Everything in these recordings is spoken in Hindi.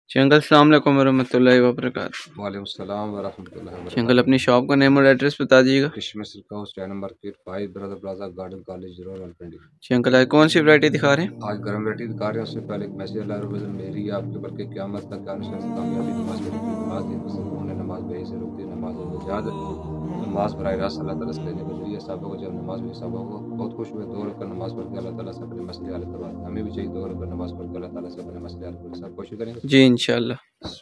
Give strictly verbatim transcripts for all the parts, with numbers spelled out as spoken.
जी अंकल, अस्सलाम वालेकुम वरहमतुल्लाहि वबरकातुहू। वालेकुम सलाम वरहमतुल्लाहि जी अंकल, वबरकातुहू। अपनी शॉप का नेम और एड्रेस बता दीजिएगा। किशमिश सिल्क हाउस, चार number gate five, brother plaza, garden college road, Rawalpindi. जी अंकल, आज कौन सी वैरायटी दिखा रहे हैं? आज गर्म वैरायटी दिखा रहे हैं। उससे पहले एक मैसेज अल्लाह रब्बुल इज़्ज़त मेरी आपके बल्कि क़यामत तक क्या निशान से कामयाबी नमाज पढ़ी की नमाज दी पसंद होने नमाज बेही से रुकती नमाज याद नमाज बराह रास्त अल्लाह ताला से लेने के जरिए साहबा को जब नमाज में साहबा को बहुत खुश हुए, दो रकात नमाज पढ़ के अल्लाह ताला से अपने मसले हल करवाते। हमें भी चाहिए दो रकात नमाज पढ़ के अल्लाह ताला से अपने मसले हल करें। सब कोशिश करेंगे जी इंशाल्लाह।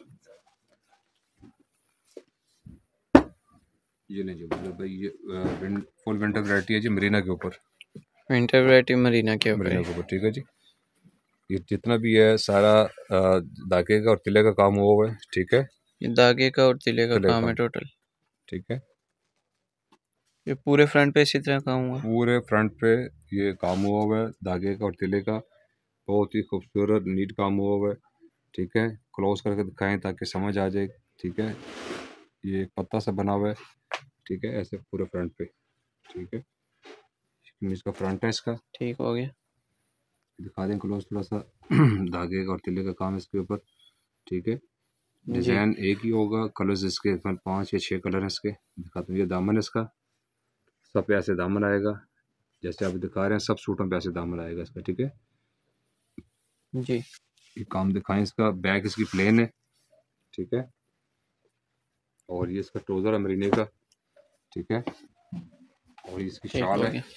ये नहीं जी मतलब भाई ये फुल विंटर वैरायटी है जी, मरीना के ऊपर। विंटर वैरायटी मरीना के ऊपर मरीना है। के ऊपर ठीक है जी। ये जितना भी है सारा अ, धागे का और तिले का काम हुआ हुआ है। ठीक है, ये धागे का और तिले का तिले का काम है काम टोटल। ठीक है। ये पूरे फ्रंट पे इसी तरह काम हुआ। पूरे फ्रंट पे ये काम हुआ हुआ है धागे का और तिले का। बहुत ही खूबसूरत नीट काम हुआ हुआ है। ठीक है, क्लोज करके दिखाएं ताकि समझ आ जाए। ठीक है, ये एक पत्ता सा बना हुआ है। ठीक है, ऐसे पूरे फ्रंट पे। ठीक है, इसका फ्रंट है इसका। ठीक हो गया। दिखा दें क्लोज थोड़ा सा धागे का और तिले का काम इसके ऊपर। ठीक है, जी डिज़ाइन एक ही होगा, कलर्स इसके पांच या छह कलर हैं इसके। दिखाता हूँ, ये दामन है इसका। सब पे ऐसे दामन आएगा जैसे आप दिखा रहे हैं, सब सूटों पे ऐसे दामन आएगा इसका। ठीक है जी। ये काम दिखाएं इसका। बैक इसकी प्लेन है। ठीक है, और ये इसका ट्राउजर है मरीने का। ठीक है, और इसकी ठीक शाल हो है। गया।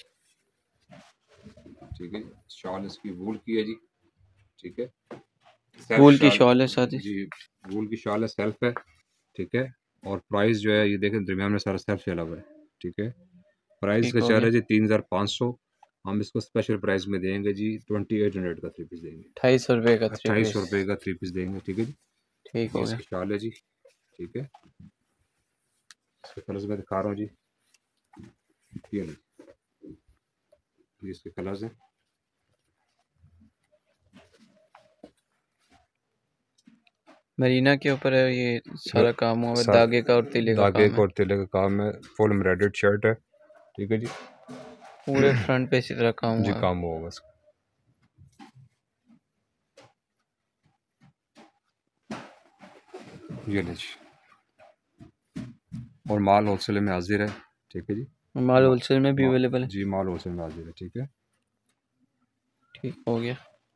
ठीक है, शाल इसकी वूल की है जी। ठीक है, वूल की शाल शॉल है साथ ही। जी, वूल की शाल है, सेल्फ है। ठीक है, और प्राइस जो है ये देखें दरमियान में सारा सेल्फ चला हुआ है। ठीक है, प्राइस ठीक का हो चल रहा गया। है जी तीन हज़ार पाँच सौ। हम इसको स्पेशल प्राइस में देंगे जी ट्वेंटी एट हंड्रेड का थ्री पीस देंगे। ढाई सौ रुपये का थ्री अट्ठाईस पीस। सौ रुपये का थ्री पीस देंगे। ठीक है जी, ठीक ये हो गया। इसकी शाल है जी। ठीक है, इसके कलर्स में दिखा रहा हूँ जी। ये नहीं, ये इसके कलर्स हैं। मरीना के ऊपर है ये सारा काम हुआ है, साथ धागे का और तिले का धागे काम का है। और तिले का काम है। फुल एम्ब्रॉयडर्ड शर्ट है। ठीक है जी, पूरे फ्रंट पे इसी तरह काम जी हुआ है। काम हुआ होगा इसका। ये नहीं जी, और माल होलसेल में हाजिर है। ठीक है जी, माल मा, होलसेल में भी मा, अवेलेबल है। जी माल होलसेल में हाजिर है। ठीक है, ठीक हो गया।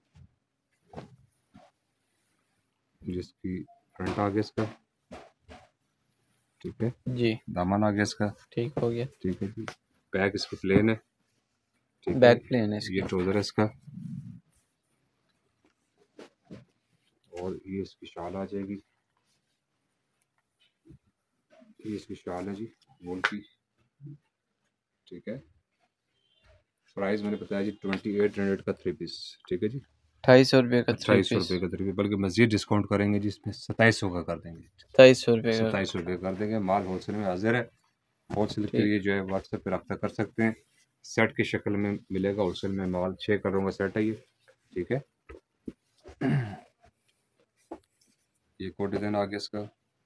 जिसकी फ्रंट आ गया इसका। ठीक है, जी दामन आ गया इसका। ठीक हो गया। ठीक है जी, बैक इसका प्लेन है। ठीक है, बैक प्लेन है ये इसकी। ट्राउजर है इसका, और ये इसकी शाल आ जाएगी। ये इसकी शाल है जी, वूल की। ठीक है, प्राइस मैंने बताया जी ट्वेंटी एट हंड्रेड का थ्री पीस। ठीक है जी, ढाई सौ रुपये का थ्री अट्ठाईस सौ पीस। रुपये का थ्री पीस, बल्कि मजीद डिस्काउंट करेंगे जी, इसमें सत्ताईस सौ का कर देंगे। सताईस सौ रुपये का। सत्ताईस सौ रुपये कर देंगे। माल होलसेल में हाजिर है। होलसेल के ठीक। लिए जो है व्हाट्सएप पे रब्ता कर सकते हैं। सेट की शक्ल में मिलेगा होलसेल में माल। छः कलरों का सेट है ये। ठीक है, ये कोड डिज़ाइन आ गया इसका।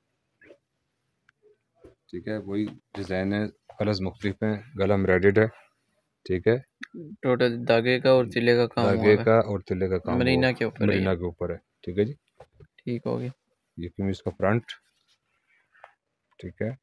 ठीक है, वही डिज़ाइन है, कलर्स मुख्तलिफ हैं, गला एम्ब्रॉयडर्ड है। ठीक है, टोटल धागे का और तिले का काम हुआ धागे है। का और तिले का काम वो मरीना के ऊपर है ये। मरीना के ऊपर है। ठीक है जी, ठीक हो गया। ये कमीज का फ्रंट। ठीक है,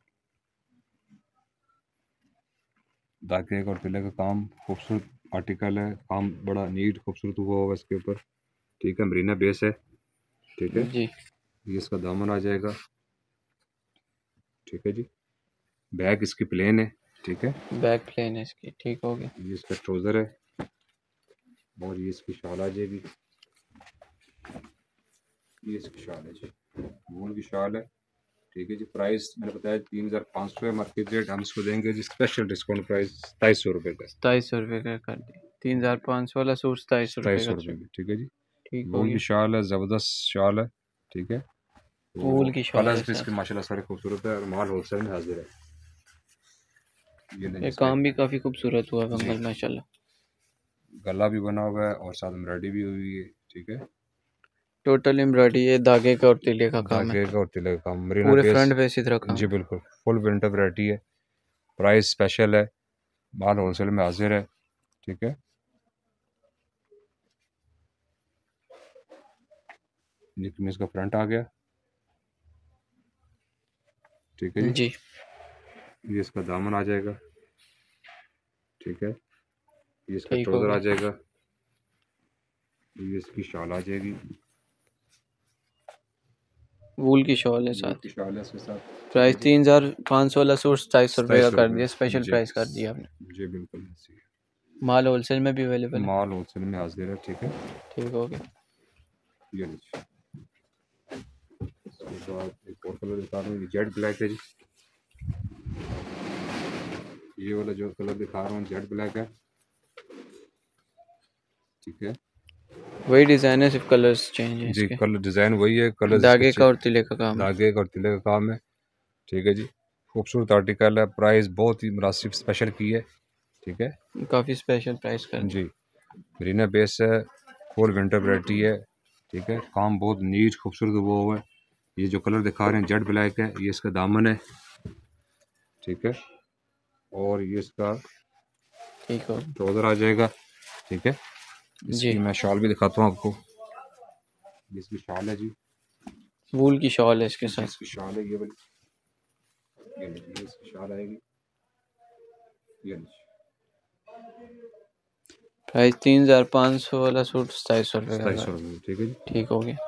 धागे का और तिले का काम, खूबसूरत आर्टिकल है, काम बड़ा नीट खूबसूरत हुआ होगा इसके ऊपर। ठीक है, मरीना बेस है। ठीक है, जी ये इसका दामन आ जाएगा। ठीक है जी, बैक इसकी प्लेन है। ठीक है, बैक प्लेन है इसकी। ठीक हो गया। ये इसका ट्राउज़र है, और ये इसकी शाल आ जाएगी। ये इसकी शाल है जी, वूल की शाल है। ठीक है जी, प्राइस मैंने बताया तीन हज़ार पाँच सौ है मार्केट रेट। हम इसको देंगे जी स्पेशल डिस्काउंट प्राइस सताईस सौ रुपये का। सताईस सौ रुपये का कर दिया। तीन हज़ार पाँच सौ वाला सूट सताईस सौ रुपये सताईस का सौ रुपये थ्री। में। ठीक है जी, ठीक हो वूल गया। की शाल है, ज़बरदस्त शाल है। ठीक है, वूल तो की शॉल है कलर्स भी इसके सर। माशाल्लाह सारे खूबसूरत है, और माल होलसेल में हाजिर है। ये नहीं ये इसका काम भी काफ़ी खूबसूरत हुआ है जी, बंगल माशाल्लाह। गला भी बना हुआ है और साथ एम्ब्रॉयडरी भी हुई है। ठीक है, टोटल एम्ब्रॉयडरी है, धागे का और तिले का काम है। धागे का और तिले का काम, मरीना पूरे बेस। फ्रंट पे इसी तरह काम जी है। बिल्कुल, फुल विंटर वैरायटी है। प्राइस स्पेशल है, माल होलसेल में हाजिर है। ठीक है, ये कमीज का फ्रंट आ गया, ठीक है जी। जी ये इसका दामन आ जाएगा, ठीक है। ये इसका ठीक हो ट्राउजर आ गया। जाएगा, ये इसकी शाल आ जाएगी, वूल की शॉल है वूल साथ। की शाल है इसके साथ, ठीक है प्राइस जी। तीन हजार पाँच सौ वाला सूट सताईस सौ रुपये का सताईस कर रुपये दिया, स्पेशल जी, प्राइस कर दिया आपने। जी बिल्कुल ऐसे ही है। माल होलसेल में भी अवेलेबल है। माल होलसेल में हाजिर है, ठीक है। ठीक हो गया। ये लीजिए, इसके बाद एक और कलर दिखा रहा हूँ, ये जेड ब्लैक है जी। ये वाला जो कलर दिखा रहा हूँ जेड ब्लैक है, ठीक है। वही डिजाइन है, सिर्फ कलर्स चेंज है जी इसके। कलर डिज़ाइन वही है, कलर धागे का और तिले का काम है। धागे का और तिले का काम है, ठीक है जी। खूबसूरत आर्टिकल है, प्राइस बहुत ही मुनासिब स्पेशल की है, ठीक है काफी स्पेशल प्राइस कर दिया। जी। मरीना बेस है, फुल विंटर वैरायटी है, ठीक है। काम बहुत नीट खूबसूरत वो हुआ है। ये जो कलर दिखा रहे हैं जेड ब्लैक है, ये इसका दामन है, ठीक है। और ये इसका ठीक हो ट्राउजर आ जाएगा, ठीक है। इसकी जी। मैं शॉल भी दिखाता हूँ आपको, ये इसकी शॉल है जी, वूल की शॉल है इसके साथ। इसकी शॉल है ये वाली, ये लीजिए, ये इसकी शॉल आएगी, ये लीजिए। प्राइस तीन हजार पाँच सौ वाला सूट सताईस सौ रुपये का सताईस कर सौ रुपये, ठीक है जी। ठीक हो गया।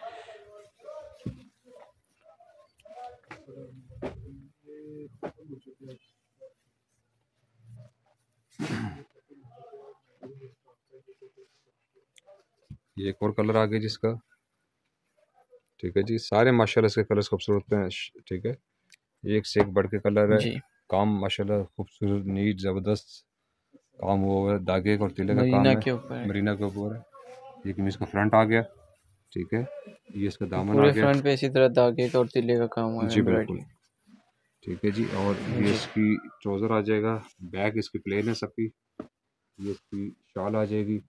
ये एक और कलर आ गया जिसका, ठीक है जी। सारे माशाल्लाह इसके कलर्स खूबसूरत हैं, ठीक है। एक से एक बढ़ के कलर है, जी काम माशाल्लाह खूबसूरत नीट ज़बरदस्त काम हुआ है, धागे का और तिले का काम मरीना है, के ऊपर है। मरीना के ऊपर है। ये कमीज का फ्रंट आ गया, ठीक है। ये इसका दामन आ पूरे गया, फ्रंट पे इसी तरह धागे का और तिले का काम हुआ है, जी बिल्कुल, एम्ब्रॉयडरी। ठीक है जी। और ये जी इसकी ट्राउज़र आ जाएगा, बैक इसकी प्लेन है सबकी, ये इसकी शॉल आ जाएगी,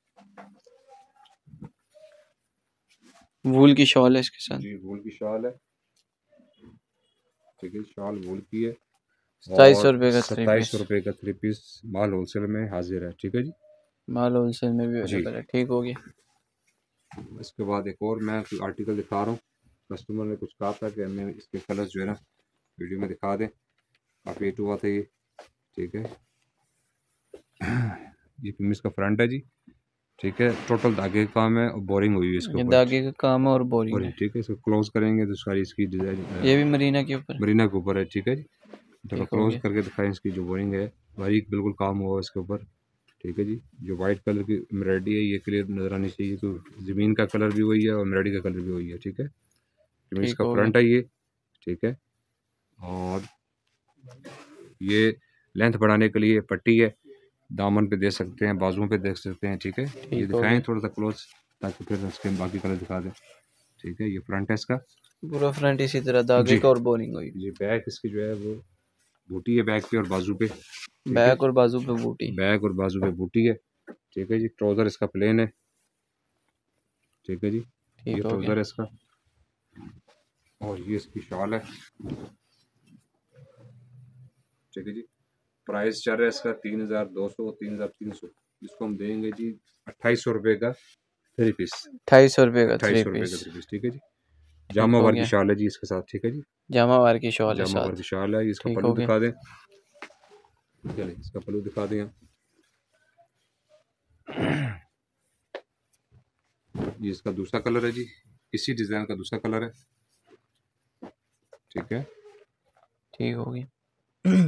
वूल की शॉल है इसके साथ। जी वूल की शॉल है, ठीक है। शॉल वूल की है सताईस सौ और रुपये का थ्री सत्ताईस पीस। सौ रुपये का थ्री पीस माल होलसेल में हाजिर है, ठीक है जी। माल होलसेल में भी जी अवेलेबल है, ठीक हो गया। इसके बाद एक और मैं आर्टिकल दिखा रहा हूँ, कस्टमर ने कुछ कहा था कि हमें इसके कलर्स जो है ना वीडियो में दिखा दें, काफ़ी हिट हुआ था ये, ठीक है। ये कमीज का फ्रंट है जी, ठीक है। टोटल धागे का काम है और बोरिंग हुई है इसके ये ऊपर, धागे का काम है और बोरिंग बोरिंग, है। ठीक है। इसको क्लोज करेंगे तो सारी इसकी डिजाइन ये भी मरीना के ऊपर है। मरीना के ऊपर है, ठीक है जी। थोड़ा ठीक हो क्लोज गया। करके दिखाएं, इसकी जो बोरिंग है बारीक बिल्कुल काम हुआ है इसके ऊपर, ठीक है जी। जो वाइट कलर की एम्ब्रॉयडरी है ये क्लियर नज़र आनी चाहिए, तो ज़मीन का कलर भी वही है और एम्ब्रॉयडरी का कलर भी वही है, ठीक है। कमीज ठीक का हो गया। फ्रंट है ये, ठीक है। और ये लेंथ बढ़ाने के लिए पट्टी है, दामन पे दे सकते हैं, बाजुओं पे देख सकते हैं, ठीक है। ये ठीक हो दिखाएं गया। थोड़ा सा क्लोज, ताकि फिर उसके बाकी कलर दिखा दें, ठीक है। ये फ्रंट है इसका, पूरा फ्रंट इसी तरह धागे जी। का और बोरिंग हुई। ये बैक इसकी जो है वो बूटी है बैक पे और बाजू पे, ठीक है। बैक और बाजू पे बूटी। बैक और बाजू पे बूटी है, ठीक है जी। ट्राउज़र इसका प्लेन है, ठीक है जी। ये ठीक हो गया। ट्राउज़र है इसका, और ये इसकी शॉल है, ठीक है जी। प्राइस चल रहा है इसका तीन हज़ार दो सौ तीन हज़ार तीन सौ, इसको हम देंगे जी अट्ठाईस सौ रुपये का थ्री पीस, अट्ठाईस सौ रुपये का अट्ठाईस थ्री सौ रुपये का पीस। थ्री पीस, ठीक है जी। ठीक जामा हो वार की गया। शाल है जी इसके साथ, ठीक है जी। जामावार की शॉल है जामा वार की साथ। शाल है, इसका ठीक पल्लू हो गया। दिखा दें, चलिए इसका पल्लू दिखा दें आप। ये इसका दूसरा कलर है जी, इसी डिज़ाइन का दूसरा कलर है, ठीक है। ठीक हो गया।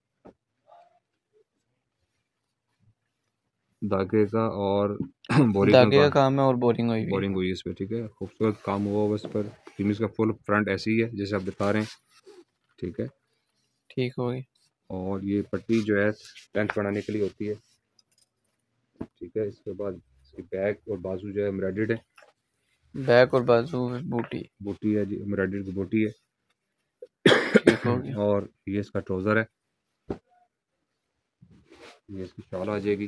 धागे का और बोरिंग धागे का का काम है और बोरिंग हुई हुई है। बोरिंग हुई है इसमें, ठीक है। खूबसूरत काम हुआ हुआ इस पर, कमीज का फुल फ्रंट ऐसी ही है जैसे आप बता रहे हैं, ठीक है। ठीक हो गई। और ये पट्टी जो है लेंथ बढ़ाने के लिए होती है, ठीक है। इसके बाद इसकी बैक और बाजू जो है एम्ब्रॉयडर्ड है, बैक और बाजू में बूटी। बूटी है जी, एम्ब्रॉयडर्ड की बूटी है। ठीक हो गया। और ये इसका ट्राउज़र है, ये इसकी शॉल आ जाएगी,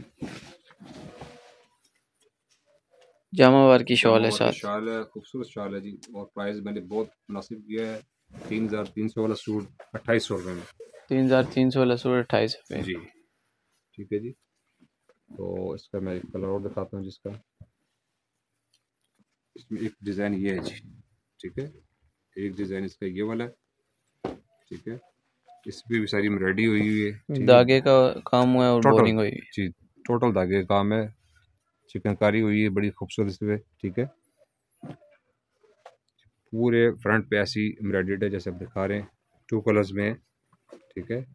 जामावार की शॉल है जामा साथ। शॉल है, खूबसूरत शॉल है जी। और प्राइस मैंने बहुत मुनासिब किया है, तीन हज़ार तीन सौ वाला सूट अट्ठाईस सौ रुपये में, तीन हजार तीन सौ वाला सूट अट्ठाईस रुपये। जी, ठीक है जी। तो इसका मैं एक कलर और दिखाता हूँ जिसका, इसमें एक डिज़ाइन ये है जी, ठीक है, एक डिज़ाइन इसका ये वाला है, ठीक है, इस पर भी सारी एम्ब्रॉयडरी हुई हुई है, ठीक है, धागे का काम हुआ है और टोटल बोरिंग हुई है जी, टोटल धागे का काम है, चिकनकारी हुई है बड़ी खूबसूरत इस पे, ठीक है, पूरे फ्रंट पे ऐसी एम्ब्रॉयडर्ड है जैसे आप दिखा रहे हैं, टू कलर्स में है, ठीक है,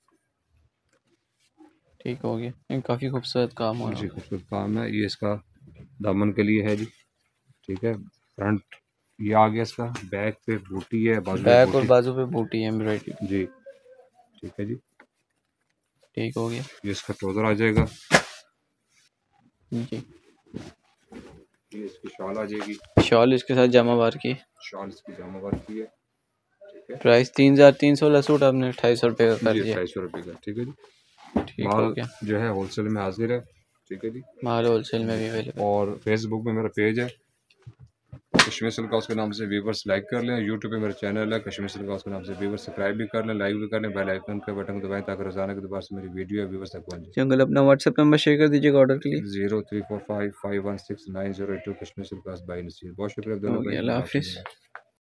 ठीक हो गया। ये काफ़ी खूबसूरत काम हुआ जी है। खूबसूरत काम है। ये इसका दामन के लिए है जी, ठीक है, फ्रंट ये आ गया, इसका बैक पे बूटी है, बाजू पे बैक और बूटी, बाजू पे बूटी है एम्ब्रॉयडरी। जी ठीक है जी। ठीक हो गया ये इसका ट्राउज़र आ जाएगा, जी। ये इसकी शॉल आ जाएगी, शॉल इसके साथ जामावार की। शॉल इसकी जामा वर्क की है, ठीक है, प्राइस तीन हज़ार तीन सौ वाला सूट आपने ढाई सौ रुपये का कर जी दिया। ढाई सौ रुपये का, ठीक है जी। ठीक हो माल गया। जो है होलसेल में हाजिर है, ठीक है जी, माल होलसेल में भी अवेलेबल। और फेसबुक पे मेरा पेज है कश्मीर सिल्क हाउस के नाम से, व्यूवर्स लाइक कर लें। यूट्यूब पे मेरा चैनल है कश्मीर सिल्क हाउस के नाम से, व्यूवर्स सब्सक्राइब भी कर लें, लाइक भी कर लें, बेल आइकन के बटन को दबाएं ताकि रोजाना के दोबारा से मेरी वीडियो है व्यूवर्स तक पहुंचे। जंगल अपना व्हाट्सएप नंबर शेयर कर दीजिएगा ऑर्डर के लिए। Zero three four five five one six nine zero eight two Kashmir silk house by Nasir. बहुत शुक्रिया दोनों हो भाई, गया, अल्लाह अल्लाह हाफिज़। हाफ़िज़।